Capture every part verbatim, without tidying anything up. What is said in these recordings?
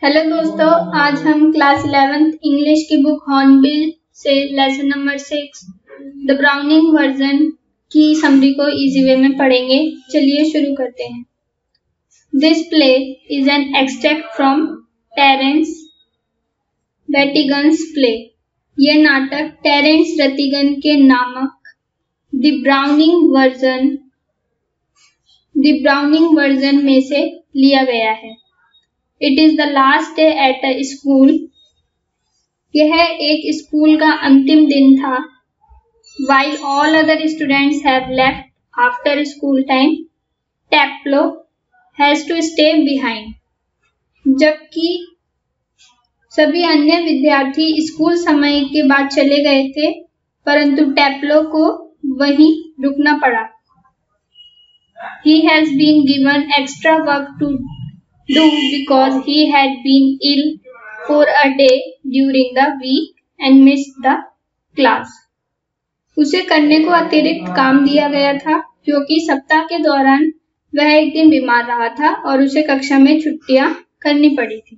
Hello दोस्तों, आज हम क्लास इलेवेंथ इंग्लिश की बुक हॉर्नबिल से lesson number six the Browning version की समरी को इजी वे में पढ़ेंगे। चलिए शुरू करते हैं। This play is an extract from Terence Rattigan's play. यह नाटक टेरेंस रतिगन के नामक the Browning version the Browning version में से लिया गया है। It is the last day at a school. यह एक स्कूल का अंतिम दिन था। While all other students have left after school time, Taplow has to stay behind. जबकि सभी अन्य विद्यार्थी स्कूल समय के बाद चले गए थे, परंतु टैप्लो को वहीं रुकना पड़ा। He has been given extra work to do because he had been ill for a day during the week and missed the class. उसे करने को अतिरिक्त काम दिया गया था क्योंकि सप्ताह के दौरान वह एक दिन बीमार रहा था और उसे कक्षा में छुट्टियां करनी पड़ी थी।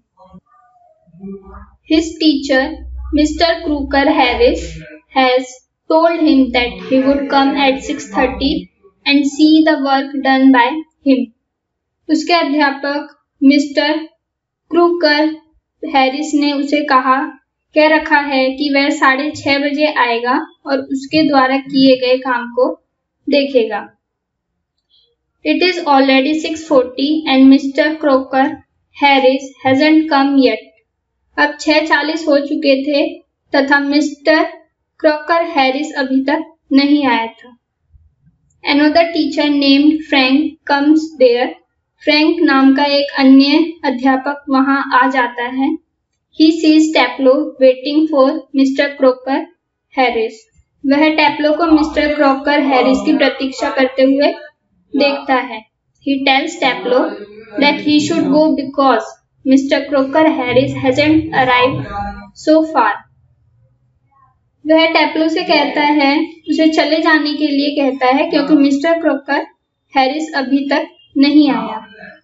His teacher, Mister Crooker Harris, has told him that he would come at six thirty and see the work done by him. उसके अध्यापक मिस्टर क्रूकर हैरिस ने उसे कहा कह रखा है कि वह साढ़े छह बजे आएगा और उसके द्वारा किए गए काम को देखेगा। It is already six forty and Mister Crocker Harris hasn't come yet. अब छह चालीस हो चुके थे तथा मिस्टर क्रोकर हैरिस अभी तक नहीं आया था। Another teacher named Frank comes there. Frank नाम का एक अन्य अध्यापक वहां आ जाता है। He sees Taplow waiting for Mister Crocker Harris. वह टैप्लो को मिस्टर क्रोकर हैरिस की प्रतीक्षा करते हुए देखता है। He tells Taplow that he should go because Mister Crocker Harris hasn't arrived so far. वह टैप्लो से कहता है, उसे चले जाने के लिए कहता है क्योंकि मिस्टर क्रोकर हैरिस अभी तक नहीं आया।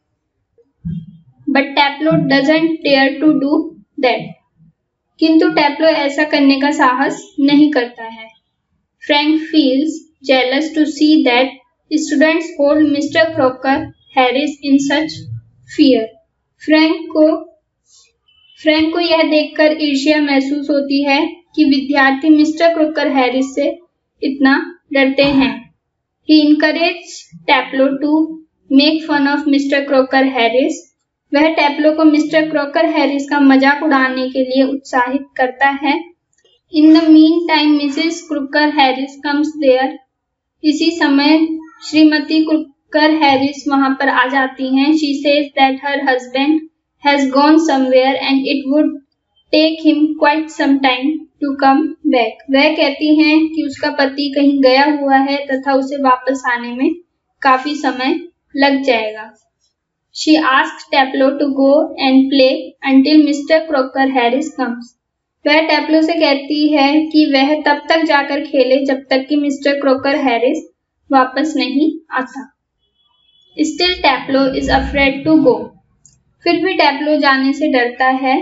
But Taplow doesn't dare to do that. किंतु टैप्लो ऐसा करने का साहस नहीं करता है। Frank feels jealous to see that students hold Mister Crocker Harris in such fear. Frank को फ्रैंक को यह देखकर ईर्ष्या महसूस होती है कि विद्यार्थी मिस्टर क्रोकर हैरिस से इतना डरते हैं। He encourages Taplow to make fun of Mister Crocker Harris. वह टैप्लो को मिस्टर क्रोकर हैरिस का मजाक उड़ाने के लिए उत्साहित करता है। In the meantime, Missus Crooker Harris comes there. इसी समय श्रीमती क्रूकर हैरिस वहां पर आ जाती हैं। She says that her husband has gone somewhere and it would take him quite some time to come back. वह कहती हैं कि उसका पति कहीं गया हुआ है तथा उसे वापस आने में काफी समय लग जाएगा। She asks Taplow to go and play until Mister Crocker Harris comes. वह टैप्लो से कहती है कि वह तब तक जाकर खेले जब तक कि मिस्टर क्रोकर हैरिस वापस नहीं आता। Still Taplow is afraid to go. फिर भी टैप्लो जाने से डरता है।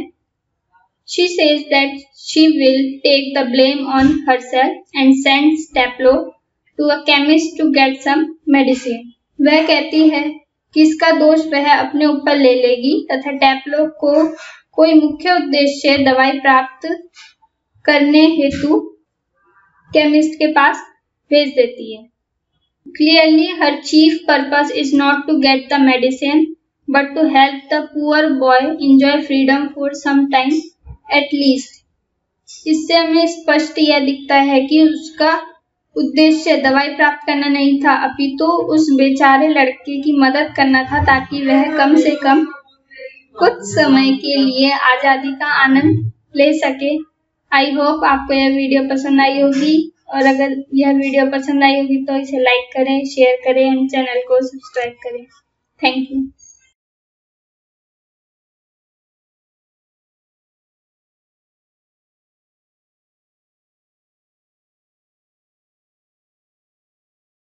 She says that she will take the blame on herself and sends Taplow to a chemist to get some medicine. वह कहती है कि इसका दोष वह अपने ऊपर ले लेगी तथा टैप्लो को कोई मुख्य उद्देश्य दवाई प्राप्त करने हेतु केमिस्ट के पास भेज देती है। Clearly, her chief purpose is not to get the medicine, but to help the poor boy enjoy freedom for some time at least. इससे हमें स्पष्ट यह दिखता है कि उसका उद्देश्य दवाई प्राप्त करना नहीं था, अपितु तो उस बेचारे लड़के की मदद करना था ताकि वह कम से कम कुछ समय के लिए आजादी का आनंद ले सके। आई होप आपको यह वीडियो पसंद आई होगी और अगर यह वीडियो पसंद आई होगी तो इसे लाइक करें, शेयर करें एंड चैनल को सब्सक्राइब करें। Thank you.